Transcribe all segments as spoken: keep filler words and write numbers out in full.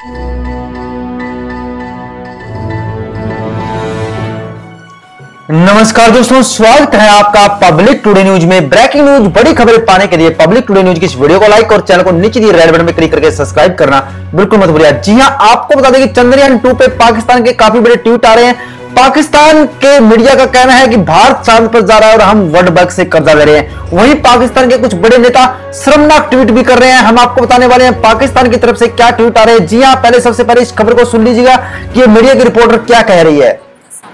नमस्कार दोस्तों, स्वागत है आपका पब्लिक टुडे न्यूज में। ब्रेकिंग न्यूज, बड़ी खबरें पाने के लिए पब्लिक टुडे न्यूज की इस वीडियो को लाइक और चैनल को नीचे दिए रेड बटन में क्लिक करके सब्सक्राइब करना बिल्कुल मत भूलिए। जी हां, आपको बता दें कि चंद्रयान टू पे पाकिस्तान के काफी बड़े ट्वीट आ रहे हैं। पाकिस्तान के मीडिया का कहना है कि भारत चांद पर जा रहा है और हम वर्ल्ड बैंक से कर्जा ले रहे हैं। वहीं पाकिस्तान के कुछ बड़े नेता शर्मनाक ट्वीट भी कर रहे हैं। हम आपको बताने वाले हैं पाकिस्तान की तरफ से क्या ट्वीट आ रहे हैं। जी हां, पहले सबसे पहले इस खबर को सुन लीजिएगा कि ये मीडिया की रिपोर्टर क्या कह रही है।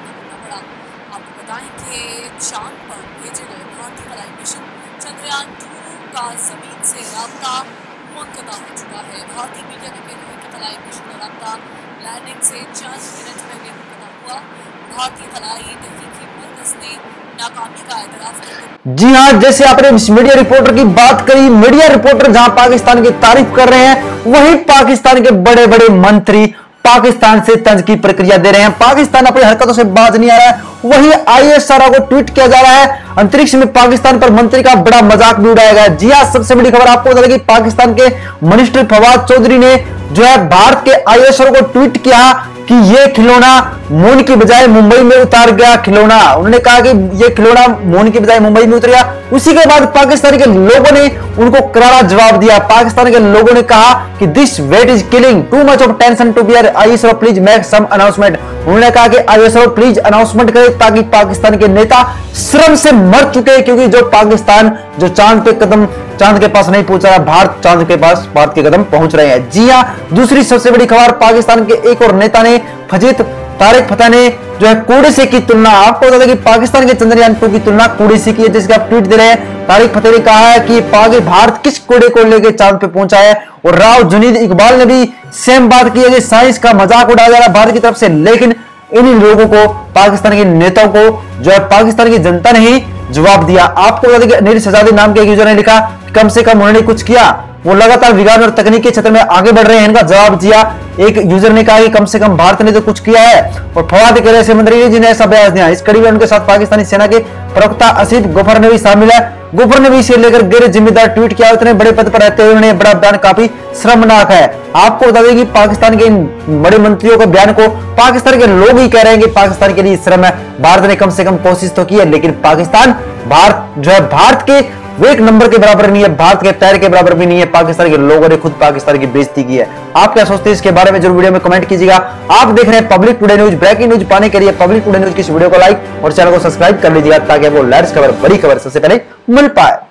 चांद पर भेजे गए भारतीय खलाई मिशन चंद्रयान टू का जमीन से राब्ता मुनक़ता हो चुका है। भारतीय मीडिया का कहना है कि खलाई मिशन का राब्ता लैंडिंग से चंद मिनट पहले मुनक़ता हुआ। भारतीय खलाई तहकीकी मरकज़ ने नाकामी का एतराफ़ किया। जी हां, जैसे आपने इस मीडिया रिपोर्टर की बात करी, मीडिया रिपोर्टर जहां पाकिस्तान की तारीफ कर रहे हैं, वहीं पाकिस्तान के बड़े बड़े मंत्री पाकिस्तान से तंज की प्रक्रिया दे रहे हैं। पाकिस्तान अपनी हरकतों से बाज नहीं आ रहा है। वही आईएसआरओ को ट्वीट किया जा रहा है। अंतरिक्ष में पाकिस्तान पर मंत्री का बड़ा मजाक भी उड़ाया गया। जी हां, सबसे बड़ी खबर आपको बता दें कि पाकिस्तान के मिनिस्टर फवाद चौधरी ने जो है भारत के आईएसआरओ को ट्वीट किया कि ये खिलौना मून की बजाय मुंबई में उतार गया खिलौना। उन्होंने कहा कि ये खिलौना मून की बजाय मुंबई में उतर गया। उसी के बाद पाकिस्तान के लोगों ने उनको करारा जवाब दिया। पाकिस्तान के लोगों ने कहा कि this wait is killing too much of tension to bear, ISRO please make some announcement. उन्होंने कहा कि आईएसआरओ प्लीज अनाउंसमेंट करे ताकि पाकिस्तान के नेता श्रम से मर चुके, क्योंकि जो पाकिस्तान जो चांद पे कदम चांद के पास नहीं पहुंच रहा, भारत चांद के पास भारत के कदम पहुंच रहे हैं। जी हां, दूसरी सबसे बड़ी खबर, पाकिस्तान के एक और नेता ने फजीत तारिक फतेह ने जो है कूड़े से की तुलना। आपको बता दें कि पाकिस्तान के चंद्रयान टू की तुलना कूड़े से की है, जिसका आप ट्वीट दे रहे हैं। तारिक फतेह ने कहा है कि पाक भारत किस कूड़े को लेकर चांद पे पहुंचा है। और राव जुनीद इकबाल ने भी सेम बात की है कि साइंस का मजाक उड़ाया जा रहा है भारत की तरफ से, लेकिन इन लोगों को, पाकिस्तान के नेताओं को जो है पाकिस्तान की जनता ने ही जवाब दिया। आपको बता दें कि अनिल शहजादी नाम के एक यूजर ने लिखा, कम से कम उन्होंने कुछ किया, वो लगातार विज्ञान और तकनीकी क्षेत्र में आगे बढ़ रहे हैं, इनका जवाब दिया। एक यूजर ने कहा कि कम से कम भारत ने तो कुछ किया है। और फवाद के रक्षा मंत्री जी ने ऐसा बयान दिया। इस कड़ी में उनके साथ पाकिस्तानी सेना के प्रवक्ता आसिफ गफर ने भी शामिल है। गफर ने भी इसे लेकर गैर जिम्मेदार ट्वीट किया। इतने बड़े पद पर रहते हुए उन्हें बड़ा बयान काफी शर्मनाक है। आपको बता दें कि पाकिस्तान के इन बड़े मंत्रियों के बयान को पाकिस्तान के लोग ही कह रहे हैं कि पाकिस्तान के लिए शर्म है। भारत ने कम से कम कोशिश तो की है, लेकिन पाकिस्तान भारत जो है भारत के वो एक नंबर के बराबर नहीं है, भारत के पैर के बराबर भी नहीं है। पाकिस्तान के लोगों ने खुद पाकिस्तान की बेइज्जती की है। आप क्या सोचते हैं इसके बारे में जरूर वीडियो में कमेंट कीजिएगा। आप देख रहे हैं public today news. Breaking news पाने के लिए पब्लिक टुडे न्यूज की इस वीडियो को लाइक और चैनल को सब्सक्राइब कर लीजिएगा ताकि वो लेटेस्ट खबर, बड़ी खबर सबसे पहले मिल पाए।